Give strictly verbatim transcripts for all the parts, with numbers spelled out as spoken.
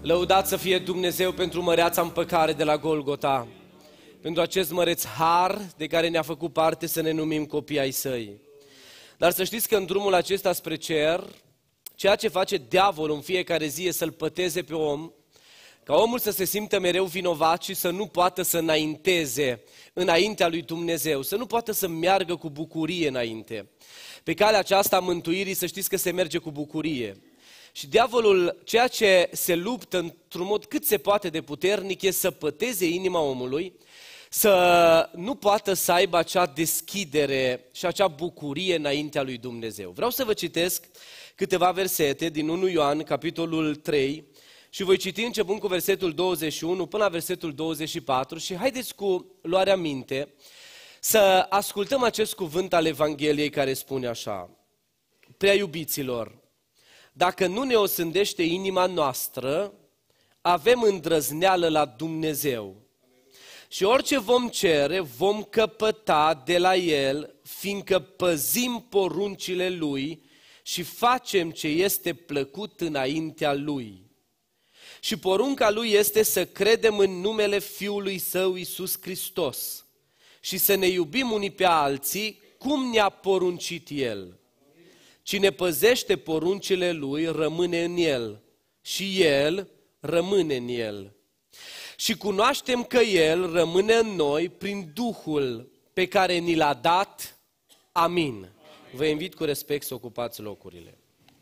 Lăudat să fie Dumnezeu pentru măreața împăcare de la Golgota, pentru acest măreț har de care ne-a făcut parte să ne numim copii ai Săi. Dar să știți că în drumul acesta spre cer, ceea ce face diavolul în fiecare zi e să-l păteze pe om, ca omul să se simtă mereu vinovat și să nu poată să înainteze înaintea lui Dumnezeu, să nu poată să meargă cu bucurie înainte. Pe calea aceasta a mântuirii să știți că se merge cu bucurie. Și diavolul, ceea ce se luptă într-un mod cât se poate de puternic, e să păteze inima omului, să nu poată să aibă acea deschidere și acea bucurie înaintea lui Dumnezeu. Vreau să vă citesc câteva versete din întâi Ioan, capitolul trei, și voi citi începând cu versetul douăzeci și unu până la versetul douăzeci și patru și haideți cu luarea minte să ascultăm acest cuvânt al Evangheliei care spune așa: Prea iubiților, dacă nu ne osândește inima noastră, avem îndrăzneală la Dumnezeu. Și orice vom cere, vom căpăta de la El, fiindcă păzim poruncile Lui și facem ce este plăcut înaintea Lui. Și porunca Lui este să credem în numele Fiului Său Iisus Hristos și să ne iubim unii pe alții cum ne-a poruncit El. Cine păzește poruncile Lui rămâne în El și El rămâne în El. Și cunoaștem că El rămâne în noi prin Duhul pe care ni l-a dat. Amin. Vă invit cu respect să ocupați locurile.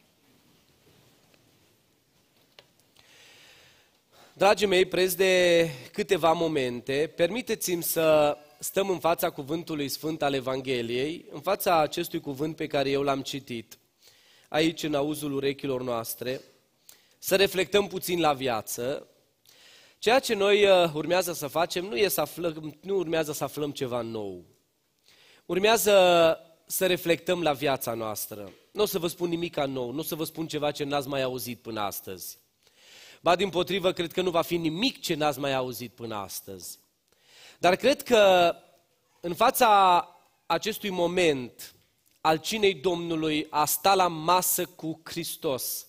Dragii mei, preț de câteva momente, permiteți-mi să stăm în fața cuvântului sfânt al Evangheliei, în fața acestui cuvânt pe care eu l-am citit, aici în auzul urechilor noastre, să reflectăm puțin la viață. Ceea ce noi urmează să facem nu, e să aflăm, nu urmează să aflăm ceva nou. Urmează să reflectăm la viața noastră. Nu o să vă spun nimic nou, nu o să vă spun ceva ce n-ați mai auzit până astăzi. Ba dimpotrivă, cred că nu va fi nimic ce n-ați mai auzit până astăzi. Dar cred că în fața acestui moment al cinei Domnului, a sta la masă cu Hristos,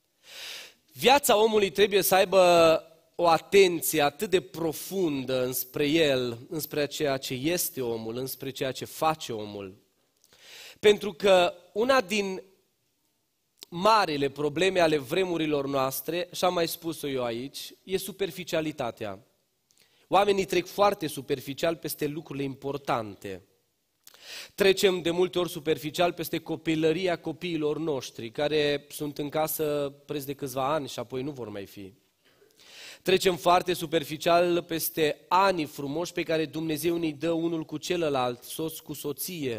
viața omului trebuie să aibă o atenție atât de profundă înspre el, înspre ceea ce este omul, înspre ceea ce face omul. Pentru că una din marile probleme ale vremurilor noastre, și am mai spus-o eu aici, e superficialitatea. Oamenii trec foarte superficial peste lucrurile importante. Trecem de multe ori superficial peste copilăria copiilor noștri, care sunt în casă preț de câțiva ani și apoi nu vor mai fi. Trecem foarte superficial peste anii frumoși pe care Dumnezeu ne-i dă unul cu celălalt, soț cu soție.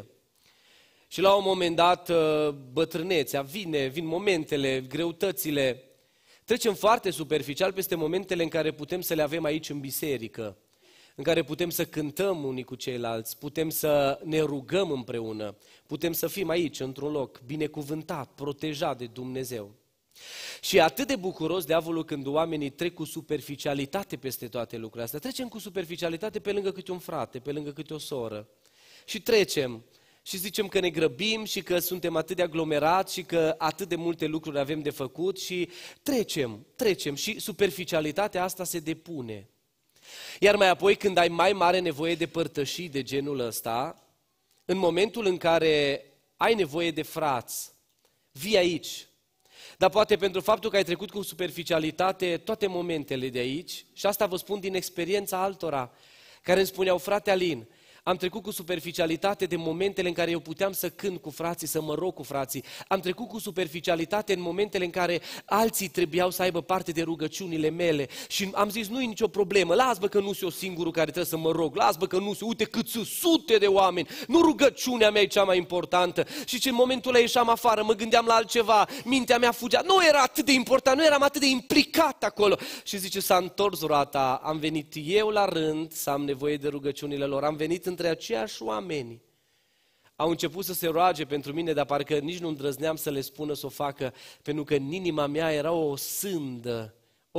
Și la un moment dat bătrânețea vine, vin momentele, greutățile. Trecem foarte superficial peste momentele în care putem să le avem aici în biserică, în care putem să cântăm unii cu ceilalți, putem să ne rugăm împreună, putem să fim aici într-un loc binecuvântat, protejat de Dumnezeu. Și e atât de bucuros diavolul când oamenii trec cu superficialitate peste toate lucrurile astea. Trecem cu superficialitate pe lângă câte un frate, pe lângă câte o soră. Și trecem și zicem că ne grăbim și că suntem atât de aglomerați și că atât de multe lucruri avem de făcut și trecem, trecem și superficialitatea asta se depune. Iar mai apoi când ai mai mare nevoie de părtășii de genul ăsta, în momentul în care ai nevoie de frați, vii aici. Dar poate pentru faptul că ai trecut cu superficialitate toate momentele de aici, și asta vă spun din experiența altora, care îmi spuneau: frate Alin, am trecut cu superficialitate de momentele în care eu puteam să cânt cu frații, să mă rog cu frații. Am trecut cu superficialitate în momentele în care alții trebuiau să aibă parte de rugăciunile mele. Și am zis, nu e nicio problemă, las-bă că nu sunt eu singurul care trebuie să mă rog, las-bă că nu sunt, uite cât sunt sute de oameni, nu rugăciunea mea e cea mai importantă. Și ce în momentul ăla ieșeam afară, mă gândeam la altceva, mintea mea fugea, nu era atât de important, nu eram atât de implicat acolo. Și zice, s-a întors roata, am venit eu la rând să am nevoie de rugăciunile lor, am venit între aceiași oameni. Au început să se roage pentru mine, dar parcă nici nu îndrăzneam să le spună să o facă, pentru că în inima mea era o sândă.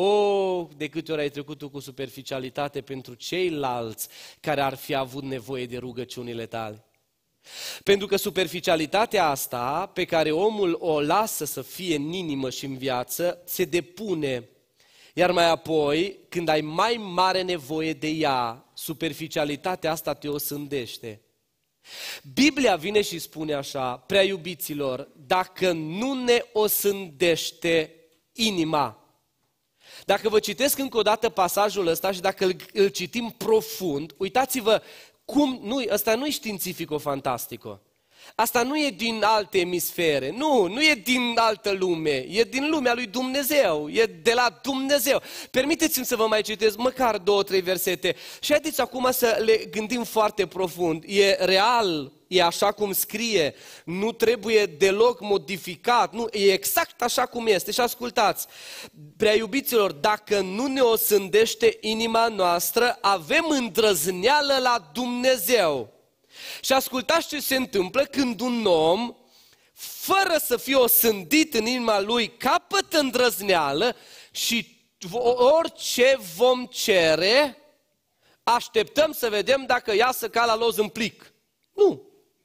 O, de câte ori ai trecut tu cu superficialitate pentru ceilalți care ar fi avut nevoie de rugăciunile tale. Pentru că superficialitatea asta, pe care omul o lasă să fie în inimă și în viață, se depune. Iar mai apoi, când ai mai mare nevoie de ea, superficialitatea asta te osândește. Biblia vine și spune așa, prea iubiților, dacă nu ne osândește inima. Dacă vă citesc încă o dată pasajul ăsta și dacă îl, îl citim profund, uitați-vă cum, nu, ăsta nu e științifico-fantastico. Asta nu e din alte emisfere, nu, nu e din altă lume, e din lumea lui Dumnezeu, e de la Dumnezeu. Permiteți-mi să vă mai citesc măcar două, trei versete și haideți acum să le gândim foarte profund. E real, e așa cum scrie, nu trebuie deloc modificat, nu, e exact așa cum este. Și ascultați, prea iubiților, dacă nu ne osândește inima noastră, avem îndrăzneală la Dumnezeu. Și ascultați ce se întâmplă când un om, fără să fie osândit în inima lui, capătă îndrăzneală și orice vom cere, așteptăm să vedem dacă iasă ca la loz în plic. Nu.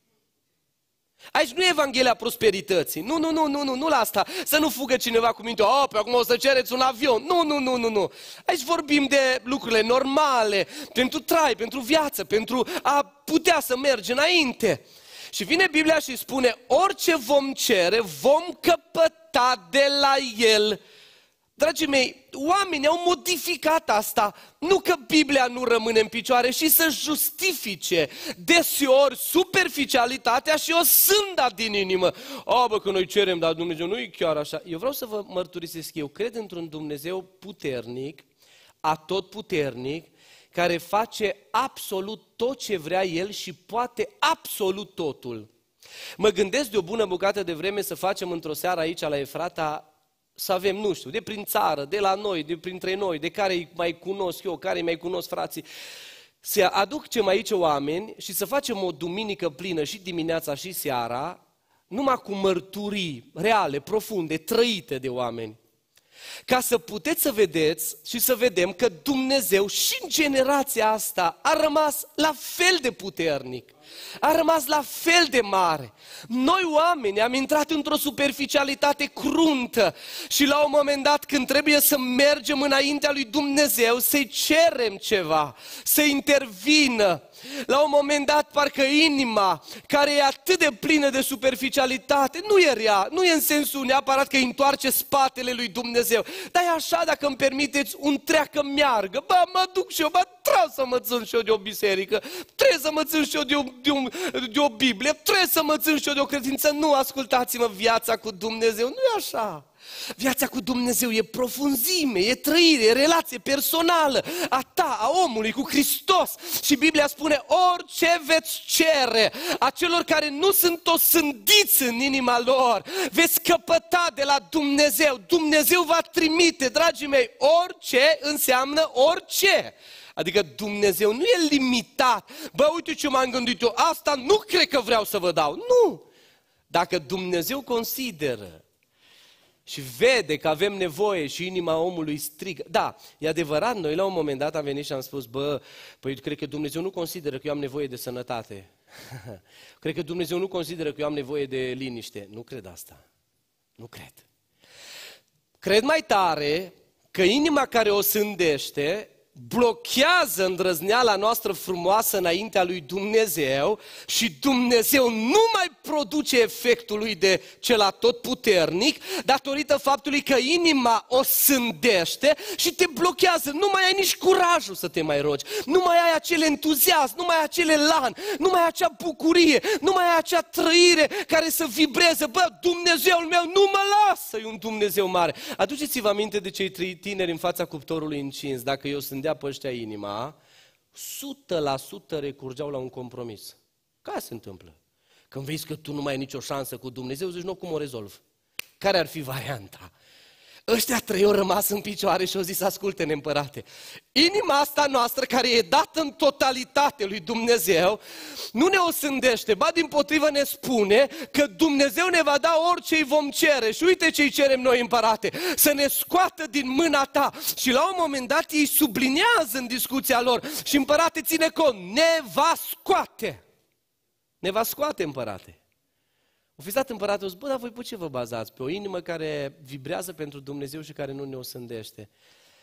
Aici nu e Evanghelia prosperității. Nu, nu, nu, nu, nu, nu la asta. Să nu fugă cineva cu mintea, oh, pe acum o să cereți un avion. Nu, nu, nu, nu, nu. Aici vorbim de lucrurile normale, pentru trai, pentru viață, pentru a putea să mergi înainte. Și vine Biblia și spune, orice vom cere, vom căpăta de la El. Dragii mei, oamenii au modificat asta, nu că Biblia nu rămâne în picioare, și să justifice deseori superficialitatea și o sânda din inimă. O, bă, că noi cerem, dar Dumnezeu nu e chiar așa. Eu vreau să vă mărturisesc, eu cred într-un Dumnezeu puternic, atotputernic, care face absolut tot ce vrea El și poate absolut totul. Mă gândesc de o bună bucată de vreme să facem într-o seară aici la Efrata, să avem, nu știu, de prin țară, de la noi, de printre noi, de care îi mai cunosc eu, care îi mai cunosc frații, să aducem aici oameni și să facem o duminică plină și dimineața și seara, numai cu mărturii reale, profunde, trăite de oameni. Ca să puteți să vedeți și să vedem că Dumnezeu și în generația asta a rămas la fel de puternic, a rămas la fel de mare. Noi oameni am intrat într-o superficialitate cruntă și la un moment dat când trebuie să mergem înaintea lui Dumnezeu, să-i cerem ceva, să intervină, la un moment dat parcă inima care e atât de plină de superficialitate, nu e rea, nu e în sensul neapărat că îi întoarce spatele lui Dumnezeu, dar e așa, dacă îmi permiteți, un treacă meargă, bă, mă duc și eu, bă, trebuie să mă țin și eu de o biserică, trebuie să mă țin și eu de o, de, o, de o Biblie, trebuie să mă țin și eu de o credință. Nu, ascultați-mă, viața cu Dumnezeu nu e așa. Viața cu Dumnezeu e profunzime, e trăire, e relație personală a ta, a omului cu Hristos. Și Biblia spune, orice veți cere a celor care nu sunt osândiți în inima lor, veți căpăta de la Dumnezeu. Dumnezeu va trimite, dragii mei, orice înseamnă orice. Adică Dumnezeu nu e limitat. Bă, uite ce m-am gândit eu, asta nu cred că vreau să vă dau. Nu! Dacă Dumnezeu consideră și vede că avem nevoie și inima omului strigă. Da, e adevărat, noi la un moment dat am venit și am spus, bă, păi cred că Dumnezeu nu consideră că eu am nevoie de sănătate. Cred că Dumnezeu nu consideră că eu am nevoie de liniște. Nu cred asta. Nu cred. Cred mai tare că inima care o sândește blochează îndrăzneala noastră frumoasă înaintea lui Dumnezeu și Dumnezeu nu mai produce efectul lui de cel atotputernic datorită faptului că inima o sândește și te blochează. Nu mai ai nici curajul să te mai rogi, nu mai ai acel entuziasm, nu mai ai acel elan, nu mai ai acea bucurie, nu mai ai acea trăire care să vibreze. Bă, Dumnezeul meu nu mă lasă, e un Dumnezeu mare. Aduceți-vă aminte de cei trei tineri în fața cuptorului încins. Dacă eu sunt dea pe ăștia inima, o sută la sută recurgeau la un compromis. Care se întâmplă? Când vezi că tu nu mai ai nicio șansă cu Dumnezeu, zici, nu, cum o rezolv? Care ar fi varianta? Ăștia trei au rămas în picioare și au zis, ascultă-ne, împărate, inima asta noastră care e dată în totalitate lui Dumnezeu, nu ne osândește, ba dimpotrivă ne spune că Dumnezeu ne va da orice îi vom cere. Și uite ce îi cerem noi, împărate, să ne scoată din mâna ta. Și la un moment dat ei subliniază în discuția lor și, împărate, ține cont, ne va scoate. Ne va scoate, împărate. O fi stat împăratul, zis, bă, dar voi pe ce vă bazați? Pe o inimă care vibrează pentru Dumnezeu și care nu ne osândește.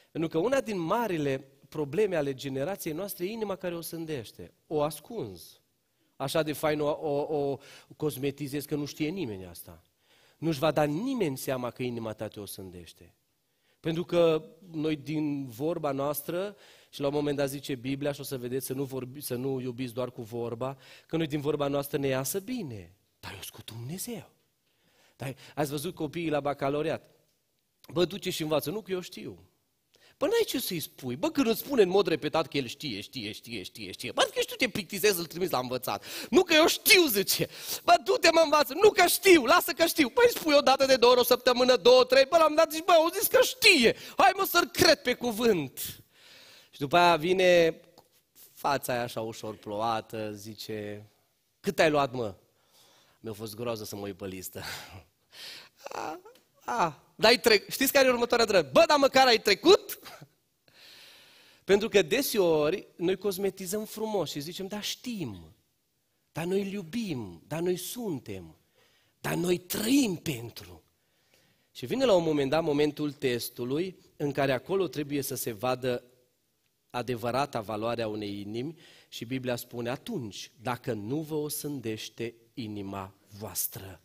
Pentru că una din marile probleme ale generației noastre e inima care o sândește. O ascunzi. Așa de fain o, o, o cosmetizezi că nu știe nimeni asta. Nu-și va da nimeni seama că inima ta te o sândește. Pentru că noi din vorba noastră, și la un moment dat zice Biblia, și o să vedeți să nu, vorbi, să nu iubiți doar cu vorba, că noi din vorba noastră ne iasă bine. Dar eu sunt cu Dumnezeu. Dar ați văzut copiii la bacalaureat? Bă, duce și învață. Nu, că eu știu. Bă, n-ai ce să-i spui. Bă, când îți spune în mod repetat că el știe, știe, știe, știe, știe. Bă, că știu te plictisezi, îl trimis la învățat. Nu că eu știu, zice. Bă, du-te mă învață. Nu că știu, lasă că știu. Păi spui o dată de două ori, o săptămână, două, trei. Bă, l-am dat, zici, bă, au zis că știe. Hai mă să-l cred pe cuvânt. Și după aia vine fața aia așa ușor plouată, zice, cât ai luat, mă? Mi-a fost groază să mă uit pe listă. A, a, dar ai trec... Știți care e următoarea întrebare? Bă, dar măcar ai trecut? Pentru că deseori noi cosmetizăm frumos și zicem, da știm, dar noi îl iubim, dar noi suntem, dar noi trăim pentru. Și vine la un moment dat momentul testului în care acolo trebuie să se vadă adevărata valoarea unei inimi și Biblia spune atunci, dacă nu vă osândește inima voastră,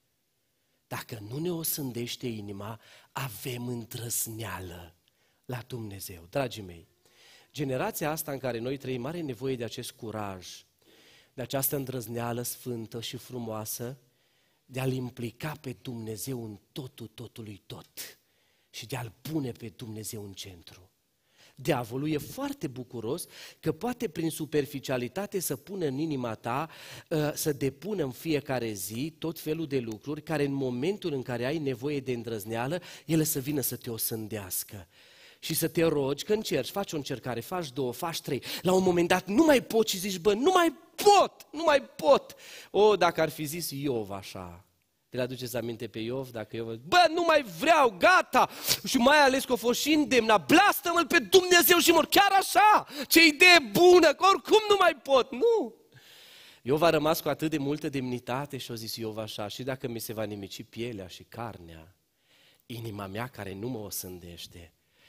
dacă nu ne osândește inima, avem îndrăzneală la Dumnezeu. Dragii mei, generația asta în care noi trăim are nevoie de acest curaj, de această îndrăzneală sfântă și frumoasă, de a-L implica pe Dumnezeu în totul, totului tot și de a-L pune pe Dumnezeu în centru. Diavolul e foarte bucuros că poate prin superficialitate să pună în inima ta, să depună în fiecare zi tot felul de lucruri care în momentul în care ai nevoie de îndrăzneală, ele să vină să te osândească. Și să te rogi că încerci, faci o încercare, faci două, faci trei. La un moment dat nu mai poți și zici, bă, nu mai pot, nu mai pot. O, dacă ar fi zis Iov așa. Te aduceți aminte pe Iov? Dacă Iov, bă, nu mai vreau, gata! Și mai ales că a fost și îndemnat, blastă-mă pe Dumnezeu și mor, chiar așa! Ce idee bună, că oricum nu mai pot, nu! Iov a rămas cu atât de multă demnitate și a zis Iov așa, și dacă mi se va nimici pielea și carnea, inima mea care nu mă osândește,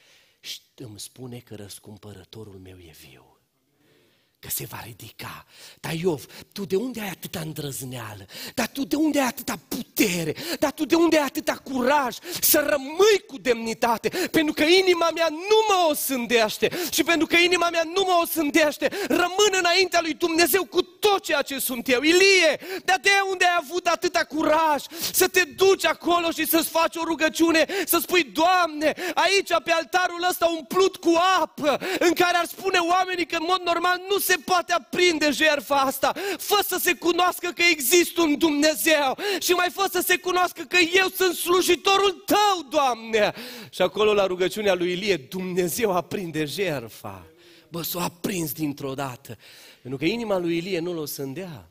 îmi spune că răscumpărătorul meu e viu. Că se va ridica. Dar Iov, tu de unde ai atâta îndrăzneală? Dar tu de unde ai atâta putere? Dar tu de unde ai atâta curaj să rămâi cu demnitate? Pentru că inima mea nu mă osândește. Și pentru că inima mea nu mă osândește, rămân înaintea lui Dumnezeu cu tot ceea ce sunt eu. Ilie, dar de unde ai avut atâta curaj să te duci acolo și să-ți faci o rugăciune, să spui, Doamne, aici pe altarul ăsta umplut cu apă, în care ar spune oamenii că în mod normal nu se poate aprinde jertfa asta. Fă să se cunoască că există un Dumnezeu și mai fă să se cunoască că eu sunt slujitorul tău, Doamne. Și acolo la rugăciunea lui Ilie, Dumnezeu aprinde jertfa. Bă, s-o aprins dintr-o dată. Pentru că inima lui Ilie nu l-o sândea.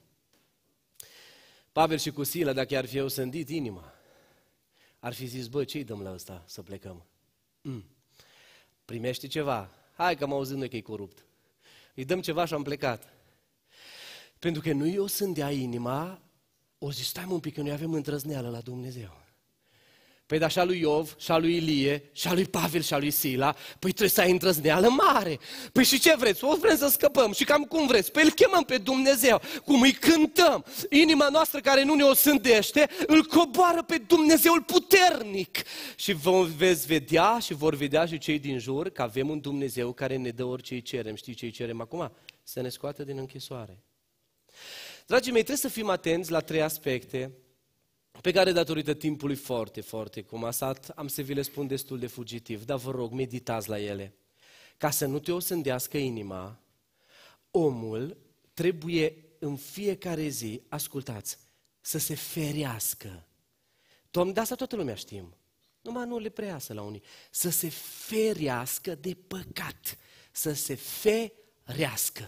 Pavel și cu Sila, dacă ar fi eu sândit inima, ar fi zis, bă, ce-i dăm la ăsta să plecăm? Mm. Primește ceva. Hai că am auzit noi că e corupt. Îi dăm ceva și am plecat. Pentru că nu eu sândea inima, o zis, stai mă un pic că noi avem îndrăzneală la Dumnezeu. Păi de așa lui Iov, și a lui Ilie, și a lui Pavel, și a lui Sila, păi trebuie să ai îndrăzneală mare. Păi și ce vreți? O vrem să scăpăm și cam cum vreți? Păi îl chemăm pe Dumnezeu, cum îi cântăm. Inima noastră care nu ne osândește, îl coboară pe Dumnezeul puternic. Și vom, veți vedea și vor vedea și cei din jur că avem un Dumnezeu care ne dă orice îi cerem. Știi ce îi cerem acum? Să ne scoată din închisoare. Dragii mei, trebuie să fim atenți la trei aspecte pe care datorită timpului foarte, foarte comasat, am să vi le spun destul de fugitiv, dar vă rog, meditați la ele. Ca să nu te osândească inima, omul trebuie în fiecare zi, ascultați, să se ferească. Doamne, de asta toată lumea știm, numai nu le preiasă la unii. Să se ferească de păcat, să se ferească.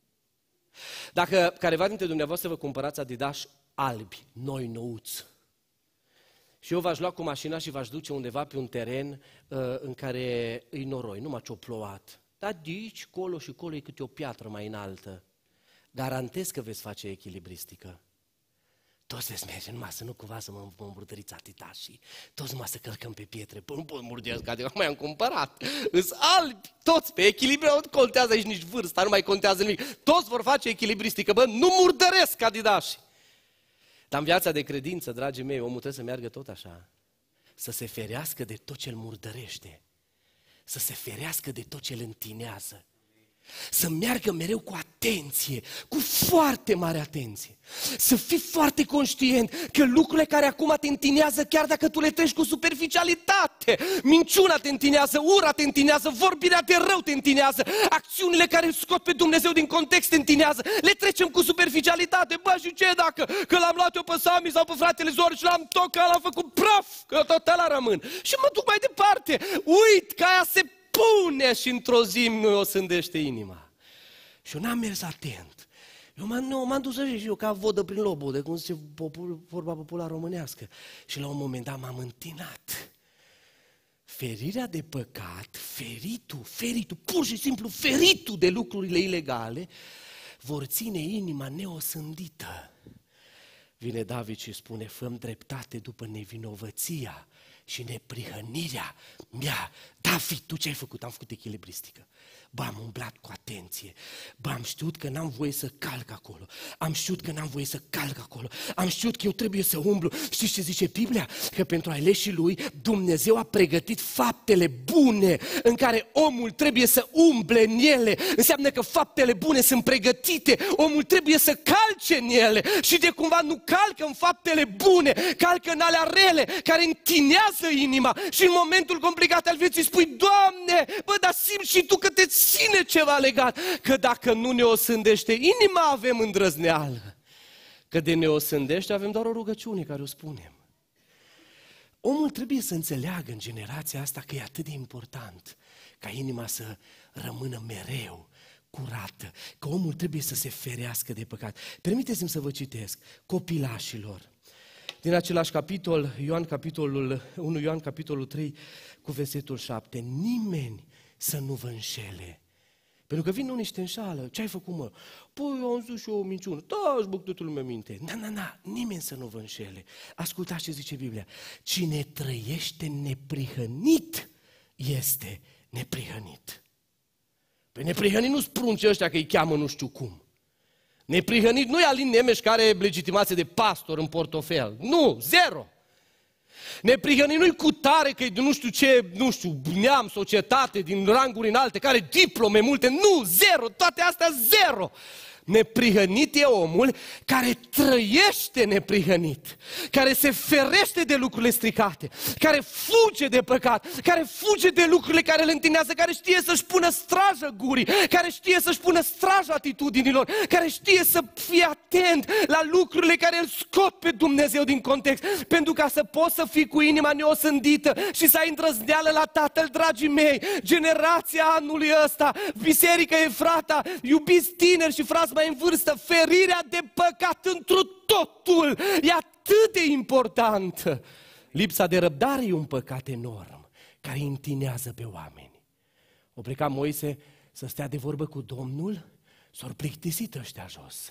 Dacă careva dintre dumneavoastră vă cumpărați Adidas albi, noi nouți, și eu v-aș lua cu mașina și v-aș duce undeva pe un teren uh, în care îi noroi, numai ce-o plouat. Dar de aici, colo și colo e câte o piatră mai înaltă. Garantez că veți face echilibristică. Toți veți merge numai să nu cumva să mă murdăriți atâta și toți numai să călcăm pe pietre. Păi nu pot murdări, că adică mai am cumpărat. Îs albi, toți pe echilibru, nu contează aici nici vârsta, nu mai contează nimic. Toți vor face echilibristică, bă, nu murdăresc adidași. Dar în viața de credință, dragii mei, omul trebuie să meargă tot așa. Să se ferească de tot ce îl murdărește. Să se ferească de tot ce îl întinează. Să meargă mereu cu atenție, cu foarte mare atenție. Să fii foarte conștient că lucrurile care acum te întinează, chiar dacă tu le treci cu superficialitate, minciuna te întinează, ura te întinează, vorbirea de rău te întinează, acțiunile care scot pe Dumnezeu din context te întinează, le trecem cu superficialitate. Bă, și ce dacă? Că l-am luat eu pe Sami sau pe fratele Zor și l-am tocat, l-am făcut praf, că tot ăla rămân. Și mă duc mai departe. Uit că aia se pune și într-o zi nu o sândește inima. Și eu n-am mers atent. Eu m-am, nu, m-am dus și eu ca vodă prin lobul, de cum zice popul, vorba populară românească. Și la un moment dat m-am întinat. Ferirea de păcat, feritul, feritul, pur și simplu feritul de lucrurile ilegale, vor ține inima neosândită. Vine David și spune, fă-mi dreptate după nevinovăția și neprihănirea mea. David, tu ce ai făcut? Am făcut echilibristică. Bă, am umblat cu atenție. Bă, am știut că n-am voie să calc acolo. Am știut că n-am voie să calc acolo. Am știut că eu trebuie să umblu. Știți ce zice Biblia? Că pentru aleșii lui Dumnezeu a pregătit faptele bune în care omul trebuie să umble în ele. Înseamnă că faptele bune sunt pregătite. Omul trebuie să calce în ele. Și de cumva nu calcă în faptele bune, calcă în alea rele, care întinează inima. Și în momentul complicat al vieții spui, Doamne, bă, dar simți și tu că te ține ceva legat. Că dacă nu ne osândește inima, avem îndrăzneală. Că de ne osândește avem doar o rugăciune care o spunem. Omul trebuie să înțeleagă în generația asta că e atât de important ca inima să rămână mereu curată, că omul trebuie să se ferească de păcat. Permiteți-mi să vă citesc, copilașilor. Din același capitol, Ioan capitolul unu Ioan capitolul trei cu versetul șapte. Nimeni să nu vă înșele. Pentru că vin unii și te înșală. Ce ai făcut, mă? Păi, eu am zis și eu o minciună. Da, își băg toată lumea minte. Na, na, na, nimeni să nu vă înșele. Ascultați ce zice Biblia. Cine trăiește neprihănit este neprihănit. Pe neprihănit nu sprunce ăștia că îi cheamă nu știu cum. Neprihănit nu e Alin Nemeș care are legitimație de pastor în portofel. Nu, zero. Neprihănit nu-i cu tare că e de nu știu ce, nu știu, neam, societate, din ranguri înalte, care are diplome multe. Nu, zero, toate astea zero. Neprihănit e omul care trăiește neprihănit, care se ferește de lucrurile stricate, care fuge de păcat, care fuge de lucrurile care îl întinează, care știe să-și pună strajă gurii, care știe să-și pună strajă atitudinilor, care știe să fie atent la lucrurile care îl scot pe Dumnezeu din context, pentru ca să poți să fii cu inima neosândită și să ai îndrăzneală la Tatăl, dragii mei. Generația anului ăsta, Biserica Efrata, iubiți tineri și frați mai în vârstă, ferirea de păcat întru totul e atât de importantă. Lipsa de răbdare e un păcat enorm care întinează pe oameni. O pleca Moise să stea de vorbă cu Domnul, s-au plictisit ăștia jos.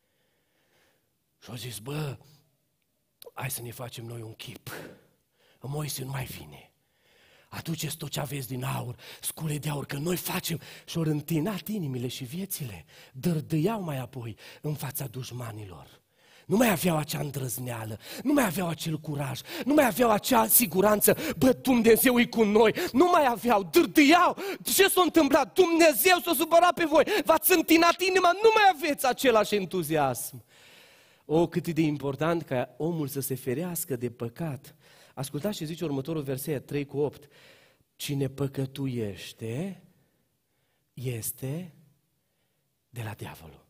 Și au zis, bă, hai să ne facem noi un chip. Moise nu mai vine. Aduceți tot ce aveți din aur, scule de aur, că noi facem. Și-au întinat inimile și viețile, dârdâiau mai apoi în fața dușmanilor. Nu mai aveau acea îndrăzneală, nu mai aveau acel curaj, nu mai aveau acea siguranță, bă, Dumnezeu e cu noi, nu mai aveau, dârdâiau. Ce s-a întâmplat? Dumnezeu s-a supărat pe voi, v-ați întinat inima, nu mai aveți același entuziasm. O, cât e de important ca omul să se ferească de păcat. Ascultați ce zice următorul verset, trei cu opt. Cine păcătuiește este de la diavolul.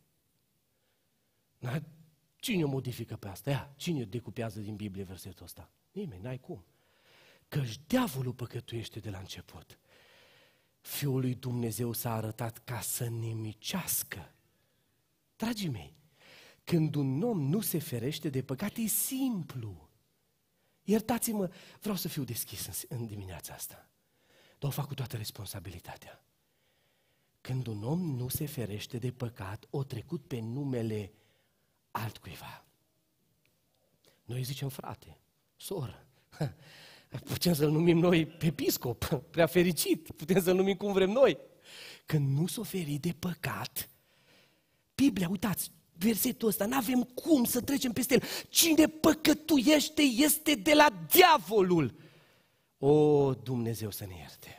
Da? Cine o modifică pe asta? Ia, cine decupează din Biblie versetul ăsta? Nimeni, n-ai cum. Căci diavolul păcătuiește de la început. Fiul lui Dumnezeu s-a arătat ca să nimicească. Dragii mei, când un om nu se ferește de păcat, e simplu. Iertați-mă, vreau să fiu deschis în, în dimineața asta, dar o fac cu toată responsabilitatea. Când un om nu se ferește de păcat, o trecut pe numele altcuiva. Noi zicem frate, soră, putem să-l numim noi episcop, prea fericit, putem să-l numim cum vrem noi. Când nu s-o feri de păcat, Biblia, uitați, versetul ăsta, n-avem cum să trecem peste el. Cine păcătuiește este de la diavolul. O, Dumnezeu să ne ierte.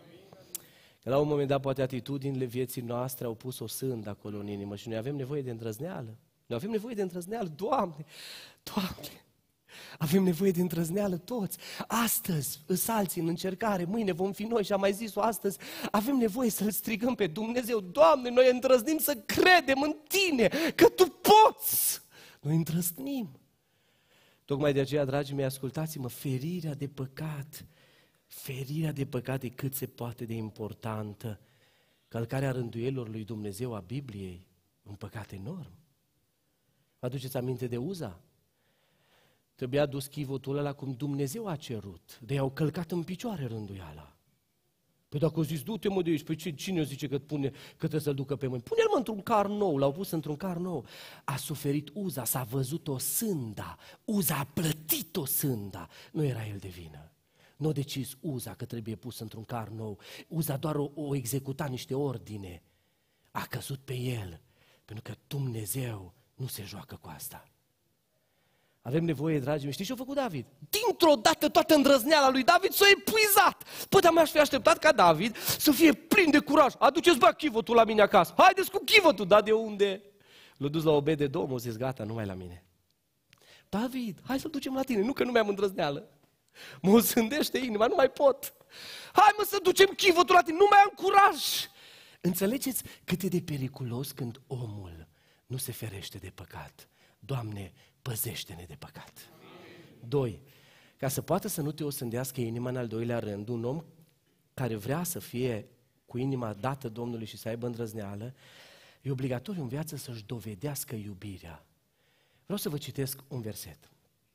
Că la un moment dat, poate atitudinile vieții noastre au pus o sândă acolo în inimă și noi avem nevoie de îndrăzneală. Noi avem nevoie de îndrăzneală, Doamne, Doamne. Avem nevoie de îndrăzneală toți. Astăzi îs alții în încercare, mâine vom fi noi și am mai zis-o astăzi. Avem nevoie să-L strigăm pe Dumnezeu. Doamne, noi îndrăznim să credem în Tine, că Tu poți. Noi îndrăznim. Tocmai de aceea, dragii mei, ascultați-mă, ferirea de păcat, ferirea de păcat e cât se poate de importantă. Călcarea rânduielilor lui Dumnezeu a Bibliei, un păcat enorm. Vă aduceți aminte de Uza? Trebuia dus chivotul ăla cum Dumnezeu a cerut, de i-au călcat în picioare rânduiala. Păi dacă au zis, du-te mă de aici, păi cine zice că, pune, că trebuie să-l ducă pe mâini? Pune-l mă într-un car nou, l-au pus într-un car nou. A suferit Uza, s-a văzut o sânda, Uza a plătit o sânda, nu era el de vină. Nu a decis Uza că trebuie pus într-un car nou, Uza doar o, o executa niște ordine, a căzut pe el, pentru că Dumnezeu nu se joacă cu asta. Avem nevoie, dragii mei, știți ce a făcut David? Dintr-o dată toată îndrăzneala lui David s-a epuizat. Păi, dar mi-aș fi așteptat ca David să fie plin de curaj. Aduceți, bă, chivotul la mine acasă. Haideți cu chivotul, dar de unde? L-a dus la Obed-Edom, o zis, gata, nu mai la mine. David, hai să-l ducem la tine, nu că nu mi-am îndrăzneală. Mă sândește inima, nu mai pot. Hai mă să ducem chivotul la tine, nu mai am curaj. Înțelegeți cât e de periculos când omul nu se ferește de păcat. Doamne, păzește-ne de păcat. Doi, ca să poată să nu te osândească inima, în al doilea rând, un om care vrea să fie cu inima dată Domnului și să aibă îndrăzneală, e obligatoriu în viață să-și dovedească iubirea. Vreau să vă citesc un verset.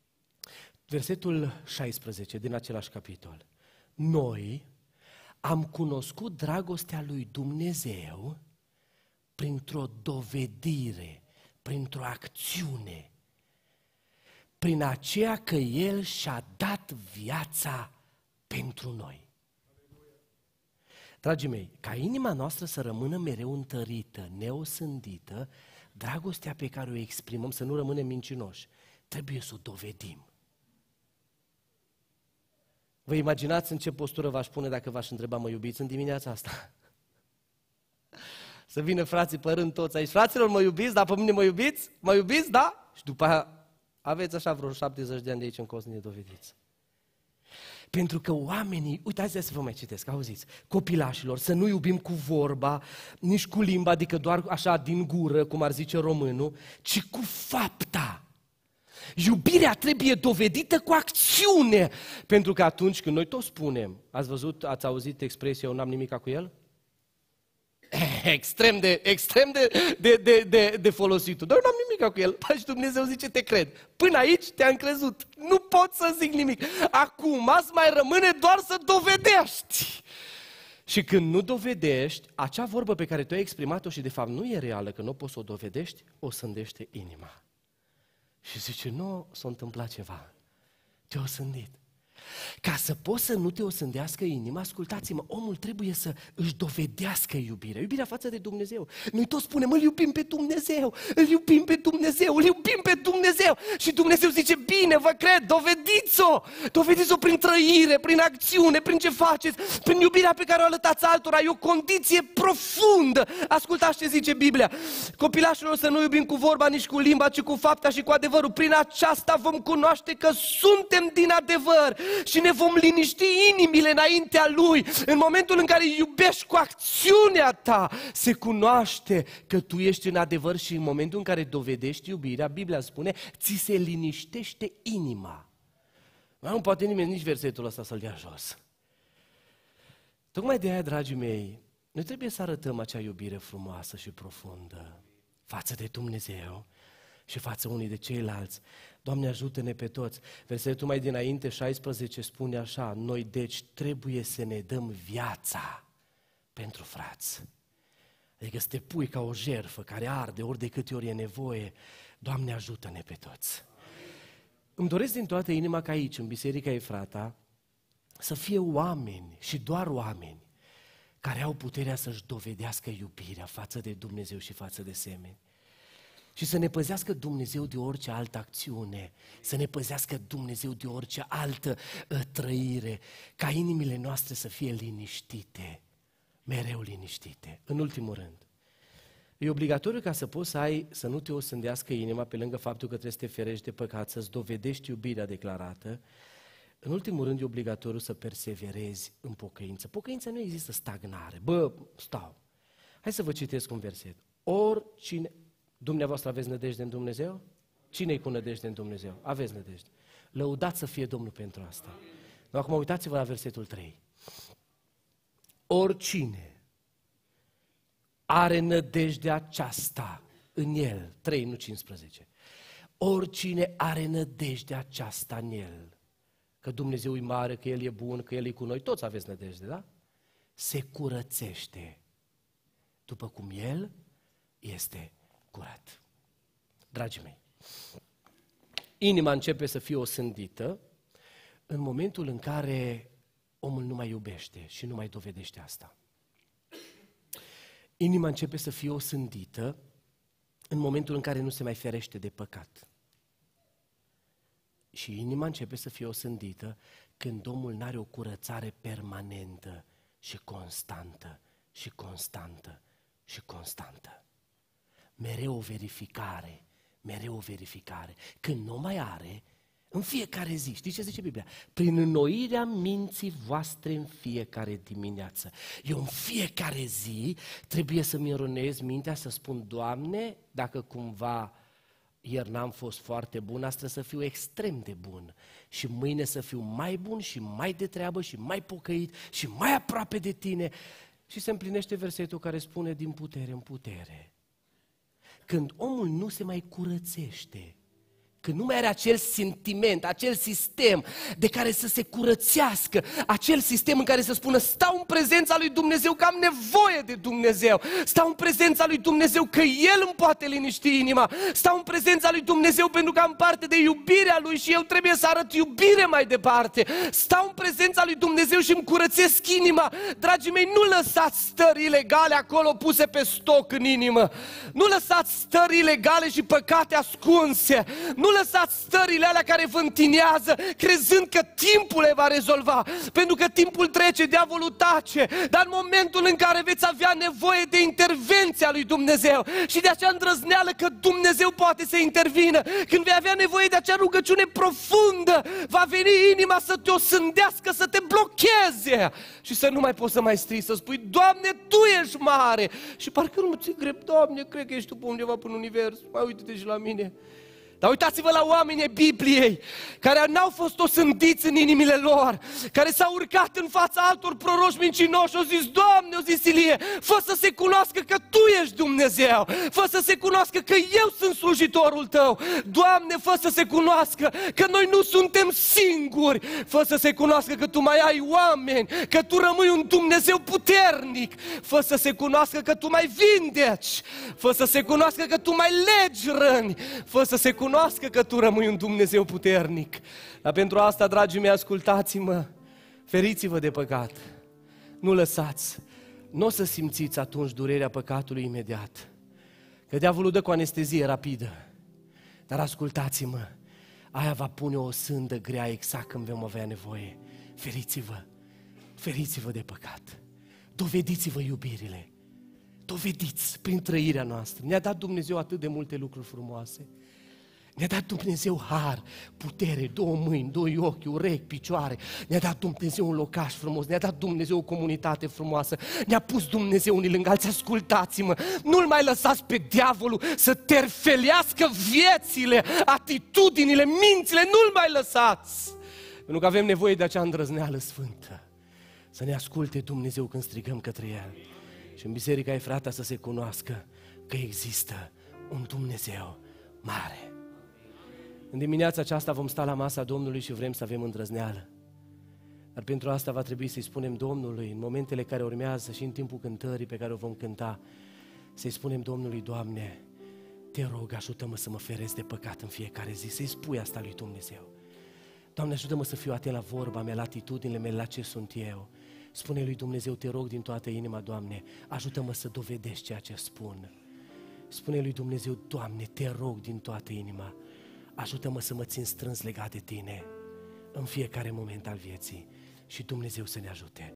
Versetul șaisprezece din același capitol. Noi am cunoscut dragostea lui Dumnezeu printr-o dovedire, printr-o acțiune, prin aceea că El și-a dat viața pentru noi. Dragii mei, ca inima noastră să rămână mereu întărită, neosândită, dragostea pe care o exprimăm, să nu rămânem mincinoși, trebuie să o dovedim. Vă imaginați în ce postură v-aș pune dacă v-aș întreba, mă iubiți în dimineața asta? Să vină frații părând toți aici, fraților, mă iubiți, dar pe mine mă iubiți? Mă iubiți, da? Și după aia aveți așa vreo șaptezeci de ani de aici încolo să ne dovediți. Pentru că oamenii, uitați să vă mai citesc, auziți, copilașilor, să nu iubim cu vorba, nici cu limba, adică doar așa din gură, cum ar zice românul, ci cu fapta. Iubirea trebuie dovedită cu acțiune, pentru că atunci când noi tot spunem, ați văzut, ați auzit expresia, eu n-am nimica cu el? Extrem de, extrem de, de, de, de, de folosit. Dar eu n-am nimic cu el. Păi și Dumnezeu zice, te cred. Până aici te-am crezut. Nu pot să zic nimic. Acum îți mai rămâne doar să dovedești. Și când nu dovedești, acea vorbă pe care tu ai exprimat-o și de fapt nu e reală, că nu poți să o dovedești, o sândește inima. Și zice, nu s-a întâmplat ceva. Te-a osândit. Ca să poți să nu te osândească inima, ascultați-mă, omul trebuie să își dovedească iubirea, iubirea față de Dumnezeu. Noi toți spunem, îl iubim pe Dumnezeu, îl iubim pe Dumnezeu, îl iubim pe Dumnezeu. Și Dumnezeu zice, bine, vă cred, dovediți-o, dovediți-o prin trăire, prin acțiune, prin ce faceți, prin iubirea pe care o arătați altora, e o condiție profundă. Ascultați ce zice Biblia, copilașilor, să nu iubim cu vorba, nici cu limba, ci cu fapta și cu adevărul. Prin aceasta vom cunoaște că suntem din adevăr și ne vom liniști inimile înaintea Lui. În momentul în care iubești cu acțiunea ta, se cunoaște că tu ești în adevăr și în momentul în care dovedești iubirea, Biblia spune, ți se liniștește inima. Nu poate nimeni nici versetul ăsta să-l dea jos. Tocmai de aia, dragii mei, noi trebuie să arătăm acea iubire frumoasă și profundă față de Dumnezeu și față unii de ceilalți. Doamne, ajută-ne pe toți. Versetul mai dinainte, șaisprezece, spune așa, noi deci trebuie să ne dăm viața pentru frați. Adică să te pui ca o jertfă care arde ori de câte ori e nevoie. Doamne, ajută-ne pe toți. Îmi doresc din toată inima ca aici, în Biserica Efrata, să fie oameni și doar oameni care au puterea să-și dovedească iubirea față de Dumnezeu și față de semeni. Și să ne păzească Dumnezeu de orice altă acțiune, să ne păzească Dumnezeu de orice altă uh, trăire, ca inimile noastre să fie liniștite, mereu liniștite. În ultimul rând, e obligatoriu ca să poți să ai, să nu te osândească inima, pe lângă faptul că trebuie să te ferești de păcat, să-ți dovedești iubirea declarată. În ultimul rând, e obligatoriu să perseverezi în pocăință. Pocăința nu există stagnare. Bă, stau. Hai să vă citesc un verset. Oricine... Dumneavoastră aveți nădejde în Dumnezeu? Cine-i cu nădejde în Dumnezeu? Aveți nădejde. Lăudați să fie Domnul pentru asta. Acum uitați-vă la versetul trei. Oricine are nădejdea aceasta în el, trei, nu cincisprezece. Oricine are nădejdea aceasta în el, că Dumnezeu e mare, că El e bun, că El e cu noi, toți aveți nădejde, da? Se curățește după cum El este curat. Dragii mei, inima începe să fie osândită în momentul în care omul nu mai iubește și nu mai dovedește asta. Inima începe să fie osândită în momentul în care nu se mai ferește de păcat. Și inima începe să fie osândită când omul n-are o curățare permanentă și constantă și constantă și constantă. Mereu o verificare, mereu o verificare. Când nu mai are, în fiecare zi, știți ce zice Biblia? Prin înnoirea minții voastre în fiecare dimineață. Eu în fiecare zi trebuie să-mi înrunez mintea, să spun, Doamne, dacă cumva ieri n-am fost foarte bun, astăzi să fiu extrem de bun și mâine să fiu mai bun și mai de treabă și mai pocăit și mai aproape de Tine. Și se împlinește versetul care spune din putere în putere. Când omul nu se mai curățește, când nu mai are acel sentiment, acel sistem de care să se curățească, acel sistem în care să spună stau în prezența lui Dumnezeu că am nevoie de Dumnezeu, stau în prezența lui Dumnezeu că El îmi poate liniști inima, stau în prezența lui Dumnezeu pentru că am parte de iubirea Lui și eu trebuie să arăt iubire mai departe, stau în prezența lui Dumnezeu și îmi curățesc inima. Dragii mei, nu lăsați stări ilegale acolo puse pe stoc în inimă, nu lăsați stări ilegale și păcate ascunse, nu lăsați stările alea care vă întinează, crezând că timpul le va rezolva, pentru că timpul trece, diavolul tace, dar în momentul în care veți avea nevoie de intervenția lui Dumnezeu și de acea îndrăzneală că Dumnezeu poate să intervină, când vei avea nevoie de acea rugăciune profundă, va veni inima să te osândească, să te blocheze și să nu mai poți să mai strigi, să spui, Doamne, Tu ești mare și parcă nu ți-e greu, Doamne, cred că ești Tu pe undeva până în univers, mai uite-te și la mine. Dar uitați-vă la oamenii Bibliei care n-au fost osândiți în inimile lor, care s-au urcat în fața altor proroși mincinoși și au zis, Doamne, au zis Ilie, fă să se cunoască că Tu ești Dumnezeu, fă să se cunoască că eu sunt slujitorul Tău, Doamne, fă să se cunoască că noi nu suntem singuri, fă să se cunoască că Tu mai ai oameni, că Tu rămâi un Dumnezeu puternic, fă să se cunoască că Tu mai vindeci, fă să se cunoască că Tu mai legi răni, fă să se cunoască cunoască că Tu rămâi un Dumnezeu puternic. Dar pentru asta, dragii mei, ascultați-mă, feriți-vă de păcat. Nu lăsați, nu o să simțiți atunci durerea păcatului imediat, că diavolul dă cu anestezie rapidă. Dar ascultați-mă, aia va pune o sândă grea exact când vom avea nevoie. Feriți-vă, feriți-vă de păcat. Dovediți-vă iubirile. Dovediți prin trăirea noastră. Ne-a dat Dumnezeu atât de multe lucruri frumoase. Ne-a dat Dumnezeu har, putere, două mâini, doi ochi, urechi, picioare. Ne-a dat Dumnezeu un locaș frumos, ne-a dat Dumnezeu o comunitate frumoasă. Ne-a pus Dumnezeu unii lângă alții. Ascultați-mă, nu-L mai lăsați pe diavolul să terfelească viețile, atitudinile, mințile, nu-L mai lăsați. Pentru că avem nevoie de acea îndrăzneală sfântă. Să ne asculte Dumnezeu când strigăm către El. Și în Biserica Efrata să se cunoască că există un Dumnezeu mare. În dimineața aceasta vom sta la masa Domnului și vrem să avem îndrăzneală. Dar pentru asta va trebui să-i spunem Domnului, în momentele care urmează și în timpul cântării pe care o vom cânta, să-i spunem Domnului, Doamne, Te rog, ajută-mă să mă feresc de păcat în fiecare zi, să-i spui asta lui Dumnezeu. Doamne, ajută-mă să fiu atent la vorba mea, la atitudinile mele, la ce sunt eu. Spune lui Dumnezeu, te rog din toată inima, Doamne, ajută-mă să dovedești ceea ce spun. Spune lui Dumnezeu, Doamne, te rog din toată inima, ajută-mă să mă țin strâns legat de Tine în fiecare moment al vieții și Dumnezeu să ne ajute.